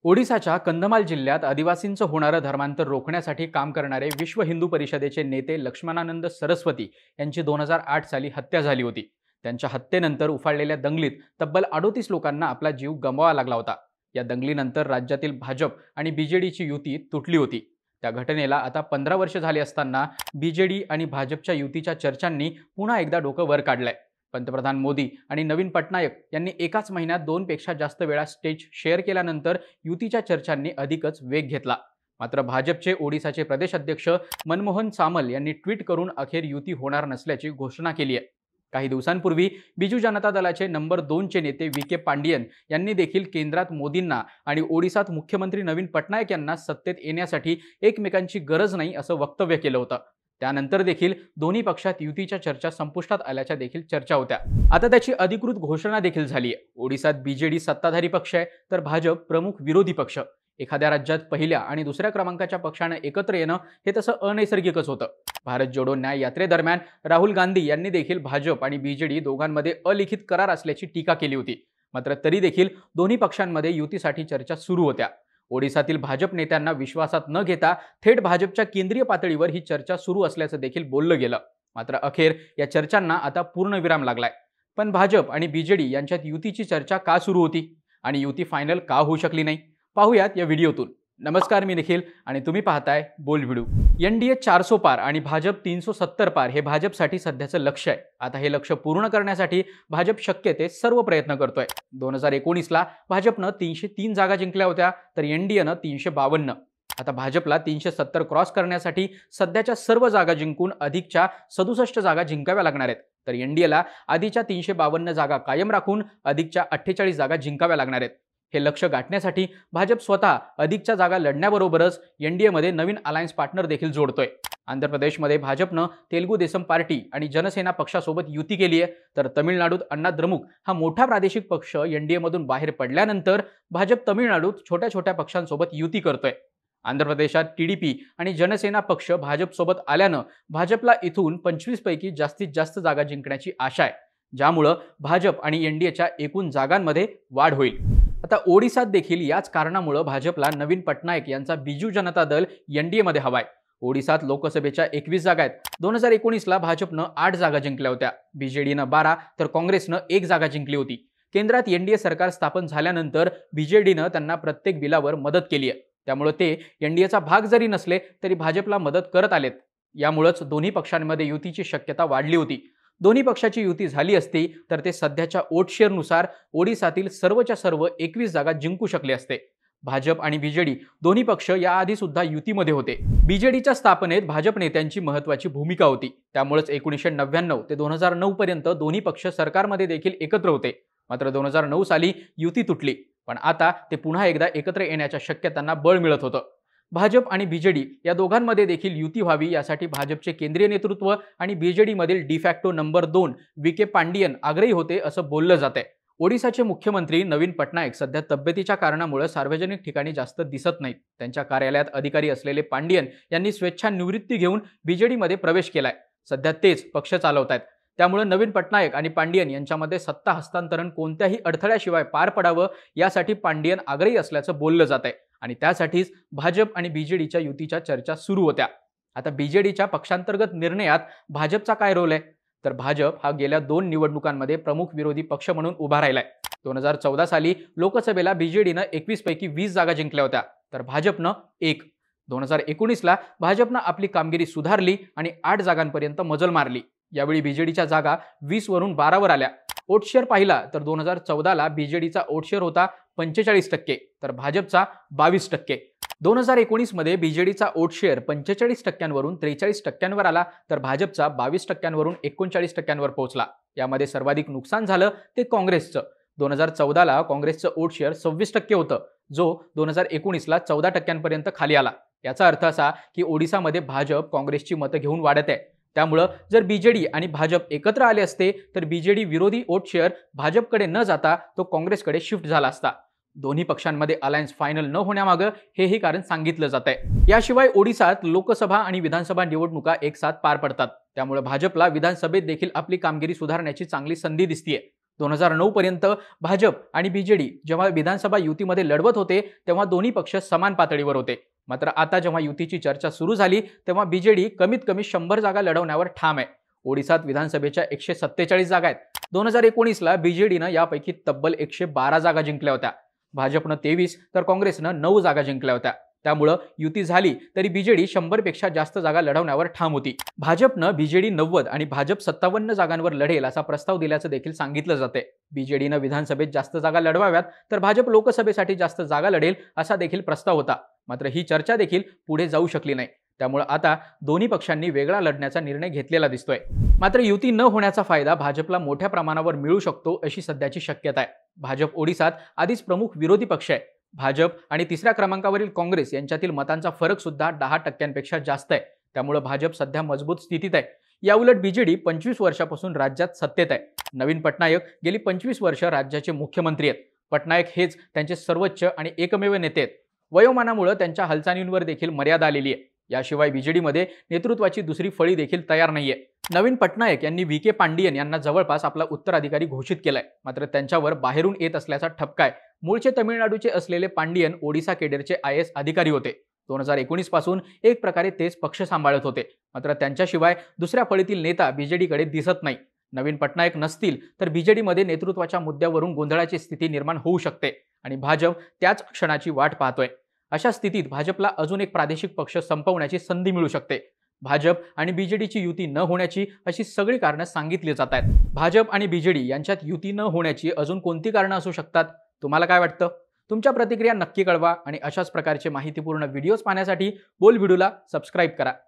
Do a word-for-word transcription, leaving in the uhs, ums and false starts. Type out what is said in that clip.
ओडिसाच्या कंधमाल जिल्ह्यात आदिवासींचं होणारं धर्मांतर रोखण्यासाठी काम करणारे विश्व हिंदू परिषदेचे नेते लक्ष्मणानंद सरस्वती यांची दोन हजार आठ साली हत्या झाली होती। त्यांच्या हत्येनंतर उफाळलेल्या दंगलीत तब्बल अडोतीस लोकांना आपला जीव गमवावा लागला होता। या दंगलीनंतर राज्यातील भाजप आणि बीजेडीची युती तुटली होती। त्या घटनेला आता पंधरा वर्ष झाली असताना बीजेडी आणि भाजपच्या युतीच्या चर्चांनी पुन्हा एकदा डोकं वर काढलंय। पंतप्रधान मोदी आणि नवीन पटनायक यांनी एकाच महिन्यात दोन पेक्षा जास्त वेळा स्टेज शेअर केल्यानंतर युतीच्या चर्चांनी अधिकच वेग घेतला। मात्र भाजपचे ओडिसाचे प्रदेश अध्यक्ष मनमोहन सामल यांनी ट्विट करून अखेर युती होणार नसल्याची घोषणा केली आहे। काही दिवसांपूर्वी बिजू जनता दलाचे नंबर दोन चे नेते वी के पांडियन यांनी देखील केंद्रात मोदींना आणि ओडिसात मुख्यमंत्री नवीन पटनायक यांना सत्तेत येण्यासाठी एकमेकांची गरज नाही असं वक्तव्य केलं होतं। त्यानंतर देखील दोन्ही पक्षात युतीच्या चर्चा संपुष्टात आल्याच्या देखील चर्चा होत्या। आता त्याची अधिकृत घोषणा देखील झाली आहे। ओडिसात बीजेडी सत्ताधारी पक्ष आहे तर भाजप प्रमुख विरोधी पक्ष। एखाद्या राज्यात पहिल्या आणि दुसऱ्या क्रमांकाच्या पक्षाने एकत्र येणं हे तसं अनैसर्गिकच होतं। भारत जोडो न्याय यात्रेदरम्यान राहुल गांधी यांनी देखील भाजप आणि बीजेडी दोघांमध्ये अलिखित करार असल्याची टीका केली होती। मात्र तरी देखील दोन्ही पक्षांमध्ये युतीसाठी चर्चा सुरू होत्या। ओडिसातील भाजप नेत्यांना विश्वासात न घेता थेट भाजपच्या केंद्रीय पातळीवर ही चर्चा सुरू असल्याचं देखील बोललं गेलं। मात्र अखेर या चर्चांना आता पूर्णविराम लागलाय। पण भाजप आणि बीजेडी यांच्यात युतीची चर्चा का सुरू होती आणि युती फायनल का होऊ शकली नाही, पाहूयात या व्हिडिओतून। नमस्कार, मी निखिल आणि तुम्ही पाहताय बोल्ड व्हिडिओ। एनडीए चारशे पार आणि भाजप तीनशे सत्तर पार हे भाजपसाठी सध्याचं लक्ष्य आहे। आता हे लक्ष्य पूर्ण करण्यासाठी भाजप शक्य ते सर्व प्रयत्न करतोय। दोन हजार एकोणीस ला भाजपनं तीनशे तीन जागा जिंकल्या होत्या तर एनडीएनं तीनशे बावन्न। आता भाजपला तीनशे सत्तर क्रॉस करण्यासाठी सध्याच्या सर्व जागा जिंकून अधिकच्या सदुसष्ट जागा जिंकाव्या लागणार आहेत, तर एनडीएला आधीच्या तीनशे बावन्न जागा कायम राखून अधिकच्या अठ्ठेचाळीस जागा जिंकाव्या लागणार आहेत। हे लक्ष्य गाठण्यासाठी भाजप स्वतः अधिकच्या जागा लढण्याबरोबरच एनडीएमध्ये नवीन अलायन्स पार्टनर देखील जोडतोय। आंध्र प्रदेशमध्ये भाजपनं तेलुगू देसम पार्टी आणि जनसेना पक्षासोबत युती केली आहे, तर तमिळनाडूत अण्णा द्रमुक हा मोठा प्रादेशिक पक्ष एनडीएमधून बाहेर पडल्यानंतर भाजप तमिळनाडूत छोट्या छोट्या पक्षांसोबत युती करतोय। आंध्र प्रदेशात टीडीपी आणि जनसेना पक्ष भाजपसोबत आल्यानं भाजपला इथून पंचवीस पैकी जास्तीत जास्त जागा जिंकण्याची आशा आहे, ज्यामुळे भाजप आणि एनडीएच्या एकूण जागांमध्ये वाढ होईल। आता ओडिसात देखील याच कारणामुळे भाजपला नवीन पटनायक यांचा बिजू जनता दल एनडीएमध्ये हवाय। ओडिसात लोकसभेच्या एकवीस जागा आहेत। दोन हजार एकोणीस ला भाजपनं आठ जागा जिंकल्या होत्या, बीजेडीनं बारा तर काँग्रेसनं एक जागा जिंकली होती। केंद्रात एनडीए सरकार स्थापन झाल्यानंतर बीजेडीनं त्यांना प्रत्येक बिलावर मदत केली आहे, त्यामुळे ते एनडीएचा भाग जरी नसले तरी भाजपला मदत करत आलेत। यामुळेच दोन्ही पक्षांमध्ये युतीची शक्यता वाढली होती। दोन्ही पक्षाची युती झाली असती तर ते सध्याच्या वोट शेअरनुसार ओडिसातील सर्वच्या सर्व एकवीस जागा जिंकू शकले असते। भाजप आणि बीजेडी दोन्ही पक्ष याआधी सुद्धा युतीमध्ये होते। बीजेडीच्या स्थापनेत भाजप नेत्यांची महत्त्वाची भूमिका होती, त्यामुळेच एकोणीसशे नव्याण्णव ते दोन हजार नऊ पर्यंत दोन्ही पक्ष सरकारमध्ये देखील एकत्र होते। मात्र दोन हजार नऊ साली युती तुटली, पण आता ते पुन्हा एकदा एकत्र येण्याच्या शक्यतांना बळ मिळत होतं। भाजप आणि बीजेडी या दोघांमध्ये देखील युती व्हावी यासाठी भाजपचे केंद्रीय नेतृत्व आणि बीजेडी मधील डिफॅक्टो नंबर दोन वी के पांडियन आग्रही होते असं बोललं जातंय। ओडिसाचे मुख्यमंत्री नवीन पटनायक सध्या तब्येतीच्या कारणामुळे सार्वजनिक ठिकाणी जास्त दिसत नाहीत। त्यांच्या कार्यालयात अधिकारी असलेले पांडियन यांनी स्वेच्छानिवृत्ती घेऊन बीजेडीमध्ये प्रवेश केलाय। सध्या तेच पक्ष चालवतायत, त्यामुळे नवीन पटनायक आणि पांडियन यांच्यामध्ये सत्ता हस्तांतरण कोणत्याही अडथळ्याशिवाय पार पडावं यासाठी पांडियन आग्रही असल्याचं बोललं जातंय आणि त्यासाठीच भाजप आणि बीजेडीच्या युतीच्या चर्चा सुरू होत्या। आता बीजेडीच्या पक्षांतर्गत निर्णयात भाजपचा काय रोल आहे, तर भाजप हा गेल्या दोन निवडणुकांमध्ये प्रमुख विरोधी पक्ष म्हणून उभा राहिलाय। दोन हजार चौदा साली लोकसभेला बीजेडीनं एकवीस पैकी वीस जागा जिंकल्या होत्या तर भाजपनं एक। दोन हजार एकोणीस ला भाजपनं आपली कामगिरी सुधारली आणि आठ जागांपर्यंत मजल मारली। यावेळी बीजेडीच्या जागा वीस वरून बारा वर आल्या। वोट शेअर पाहिला तर दोन हजार चौदा ला बीजेडीचा वोट शेअर होता पंचेचाळीस टक्के तर भाजपचा बावीस टक्के। दोन हजार एकोणीस मध्ये बीजेडीचा वोट शेअर पंचेचाळीस टक्क्यांवरून त्रेचाळीस टक्क्यांवर आला तर भाजपचा बावीस टक्क्यांवरून एकोणचाळीस टक्क्यांवर पोहोचला। यामध्ये सर्वाधिक नुकसान झालं ते काँग्रेसचं। दोन हजार चौदा ला काँग्रेसचं वोट शेअर सव्वीस टक्के होतं, जो दोन हजार एकोणीस ला चौदा टक्क्यांपर्यंत खाली आला। याचा अर्थ असा की ओडिसामध्ये भाजप काँग्रेसची मतं घेऊन वाढत आहे। त्यामुळे जर बीजेडी आणि भाजप एकत्र आले असते तर बीजेडी विरोधी वोट शेअर भाजपकडे न जाता तो काँग्रेसकडे शिफ्ट झाला असता। दोन्ही पक्षांमध्ये अलायन्स फायनल न होण्यामागे हेही कारण सांगितलं जात आहे। याशिवाय ओडिसात लोकसभा आणि विधानसभा निवडणुका एक साथ पार पडतात, त्यामुळे भाजपला विधानसभेत देखील आपली कामगिरी सुधारण्याची चांगली संधी दिसतेय। दोन हजार नऊ पर्यंत भाजप आणि बीजेडी जेव्हा विधानसभा युतीमध्ये लढवत होते तेव्हा दोन्ही पक्ष समान पातळीवर होते. मात्र आता जेव्हा युतीची चर्चा सुरू झाली तेव्हा बीजेडी कमीत कमी शंभर जागा लढवण्यावर ठाम आहे. ओडिसात विधानसभेच्या एकशे सत्तेचाळीस जागा आहेत. दोन हजार एकोणीसला बीजेडीनं यापैकी तब्बल एकशे बारा जागा जिंकल्या होत्या. भाजपनं तेवीस तर काँग्रेसनं नऊ जागा जिंकल्या होत्या. त्यामुळे युती झाली तरी बीजेडी शंभर पेक्षा जास्त जागा लढवण्यावर ठाम होती. भाजपनं बीजेडी नव्वद आणि भाजप सत्तावन्न जागांवर लढेल असा प्रस्ताव दिल्याचं देखील सांगितलं जाते. बीजेडीनं विधानसभेत जास्त जागा लढवाव्यात तर भाजप लोकसभेसाठी जास्त जागा लढेल असा देखील प्रस्ताव होता. मात्र ही चर्चा देखील पुढे जाऊ शकली नाही. त्यामुळे आता दोन्ही पक्षांनी वेगळा लढण्याचा निर्णय घेतलेला दिसतोय. मात्र युती न होण्याचा फायदा भाजपला मोठ्या प्रमाणावर मिळू शकतो अशी सध्याची शक्यता आहे. भाजप ओडिसात आधीच प्रमुख विरोधी पक्ष आहे. भाजप आणि तिसऱ्या क्रमांकावरील काँग्रेस यांच्यातील मतांचा फरक सुद्धा दहा टक्क्यांपेक्षा जास्त आहे. त्यामुळे भाजप सध्या मजबूत स्थितीत आहे. याउलट बीजेडी पंचवीस वर्षापासून राज्यात सत्तेत आहे. नवीन पटनायक गेली पंचवीस वर्ष राज्याचे मुख्यमंत्री आहेत. पटनायक हेच त्यांचे सर्वोच्च आणि एकमेव नेते आहेत. वयोमानामुळे त्यांच्या हालचालींवर देखील मर्यादा आलेली आहे. याशिवाय बीजेडीमध्ये नेतृत्वाची दुसरी फळी देखील तयार नाहीये. नवीन पटनायक यांनी व्ही के पांडियन यांना जवळपास आपला उत्तराधिकारी घोषित केलाय. मात्र त्यांच्यावर बाहेरून येत असल्याचा ठपका आहे. मूळचे तमिळनाडूचे असलेले पांडियन ओडिसा केडरचे आय ए एस अधिकारी होते. दोन हजार एकोणीस पासून एक प्रकारे तेच पक्ष सांभाळत होते. मात्र त्यांच्याशिवाय दुसऱ्या फळीतील नेता बीजेडीकडे दिसत नाही. नवीन पटनायक नसतील तर बीजेडीमध्ये नेतृत्वाच्या मुद्द्यावरून गोंधळाची स्थिती निर्माण होऊ शकते आणि भाजप त्याच क्षणाची वाट पाहतोय. अशा स्थितीत भाजपला अजून एक प्रादेशिक पक्ष संपवण्याची संधी मिळू शकते. भाजप आणि बीजेडीची युती न होण्याची अशी सगळी कारणं सांगितली जात आहेत. भाजप आणि बीजेडी यांच्यात युती न होण्याची अजून कोणती कारणं असू शकतात? तुम्हाला काय वाटतं? तुमच्या प्रतिक्रिया नक्की कळवा आणि अशाच प्रकारचे माहितीपूर्ण व्हिडिओज पाहण्यासाठी बोल व्हिडिओला सबस्क्राईब करा.